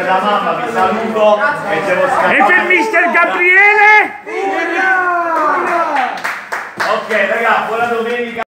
della mamma vi saluto e devo scappare. E per mister Gabriele? Ok raga, buona domenica.